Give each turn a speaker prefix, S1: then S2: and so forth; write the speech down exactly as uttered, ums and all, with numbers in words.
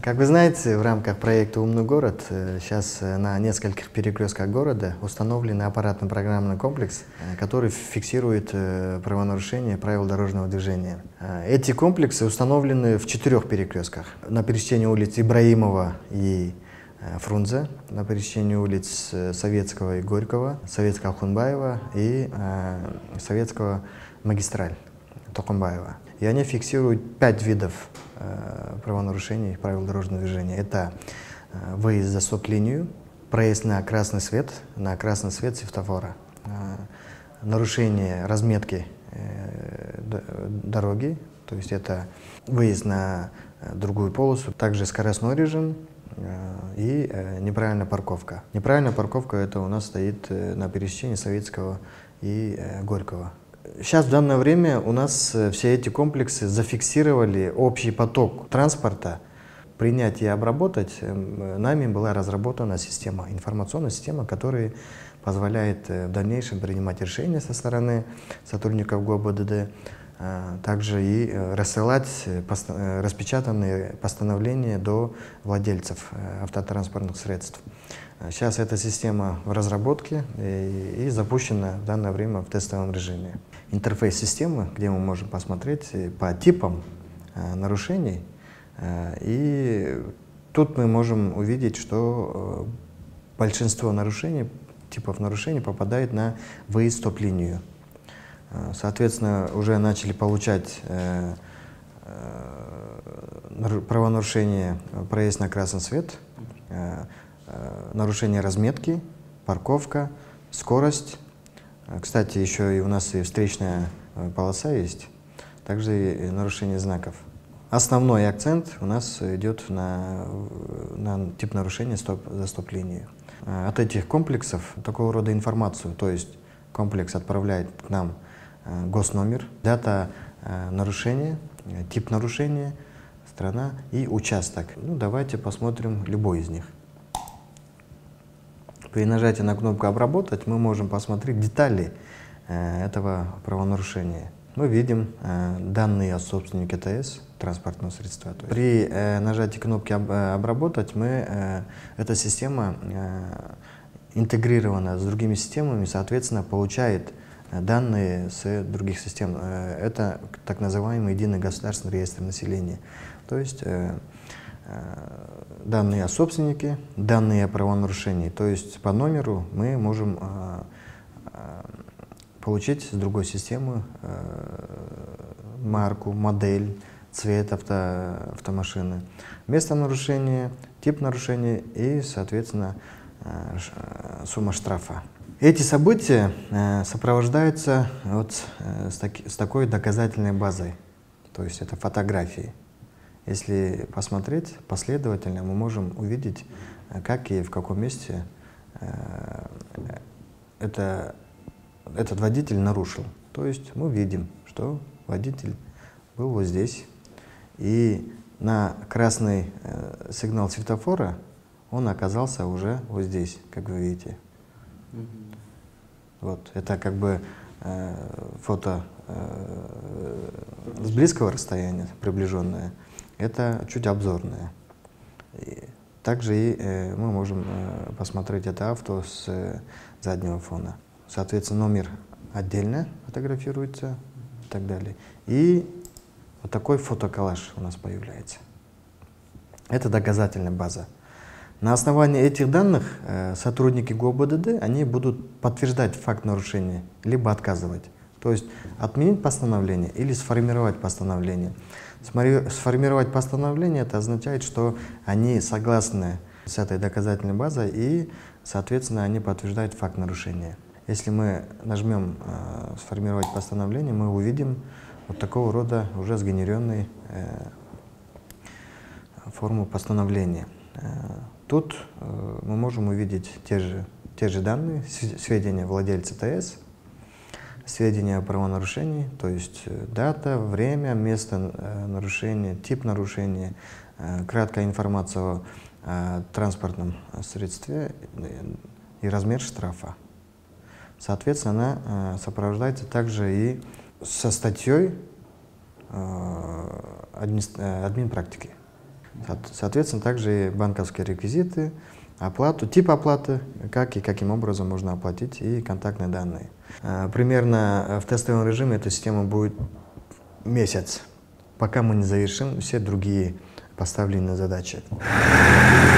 S1: Как вы знаете, в рамках проекта «Умный город» сейчас на нескольких перекрестках города установлен аппаратно-программный комплекс, который фиксирует правонарушения правил дорожного движения. Эти комплексы установлены в четырех перекрестках. На пересечении улиц Ибраимова и Фрунзе, на пересечении улиц Советского и Горького, Советского Хунбаева и Советского Магистраль Токумбаева. И они фиксируют пять видов э, правонарушений правил дорожного движения. Это э, выезд за стоп-линию, проезд на красный свет, на красный свет светофора, э, нарушение разметки э, дороги, то есть это выезд на другую полосу, также скоростной режим э, и э, неправильная парковка. Неправильная парковка это у нас стоит э, на пересечении Советского и э, Горького. Сейчас в данное время у нас все эти комплексы зафиксировали общий поток транспорта. Принять и обработать нами была разработана система, информационная система, которая позволяет в дальнейшем принимать решения со стороны сотрудников ГОБДД, также и рассылать распечатанные постановления до владельцев автотранспортных средств. Сейчас эта система в разработке и, и запущена в данное время в тестовом режиме. Интерфейс системы, где мы можем посмотреть по типам э, нарушений. Э, и тут мы можем увидеть, что э, большинство нарушений, типов нарушений попадает на выезд в стоп-линию. Э, соответственно, уже начали получать э, э, правонарушения проезд на красный свет, э, э, нарушение разметки, парковка, скорость. Кстати, еще и у нас и встречная полоса есть, также и нарушение знаков. Основной акцент у нас идет на, на тип нарушения стоп, за стоп-линию. От этих комплексов такого рода информацию, то есть комплекс отправляет к нам госномер, дата нарушения, тип нарушения, страна и участок. Ну, давайте посмотрим любой из них. При нажатии на кнопку «Обработать» мы можем посмотреть детали э, этого правонарушения. Мы видим э, данные о собственнике ТС, транспортного средства. При э, нажатии кнопки об, э, «Обработать» мы, э, эта система э, интегрирована с другими системами, соответственно, получает данные с других систем. Э, это так называемый единый государственный реестр населения. То есть э, данные о собственнике, данные о правонарушении. То есть по номеру мы можем э, э, получить с другой системы э, марку, модель, цвет авто, автомашины, место нарушения, тип нарушения и, соответственно, э, сумма штрафа. Эти события э, сопровождаются вот, э, с, таки, с такой доказательной базой, то есть это фотографии. Если посмотреть последовательно, мы можем увидеть, как и в каком месте э, это, этот водитель нарушил. То есть мы видим, что водитель был вот здесь, и на красный э, сигнал светофора он оказался уже вот здесь, как вы видите. Mm-hmm. Вот, это как бы э, фото э, с близкого расстояния, приближенное. Это чуть обзорное. И также и, э, мы можем э, посмотреть это авто с э, заднего фона. Соответственно, номер отдельно фотографируется и так далее. И вот такой фотоколлаж у нас появляется. Это доказательная база. На основании этих данных э, сотрудники ГОБДД они будут подтверждать факт нарушения, либо отказывать. То есть отменить постановление или сформировать постановление. Сформировать постановление — это означает, что они согласны с этой доказательной базой и, соответственно, они подтверждают факт нарушения. Если мы нажмем э, «Сформировать постановление», мы увидим вот такого рода уже сгенеренную э, форму постановления. Э, тут э, мы можем увидеть те же, те же данные, сведения владельца ТС, сведения о правонарушении, то есть дата, время, место э, нарушения, тип нарушения, э, краткая информация о э, транспортном средстве и размер штрафа. Соответственно, она э, сопровождается также и со статьей э, админ, э, админпрактики. Соответственно, также и банковские реквизиты, оплату, тип оплаты, как и каким образом можно оплатить, и контактные данные. Примерно в тестовом режиме эта система будет месяц, пока мы не завершим все другие поставленные задачи.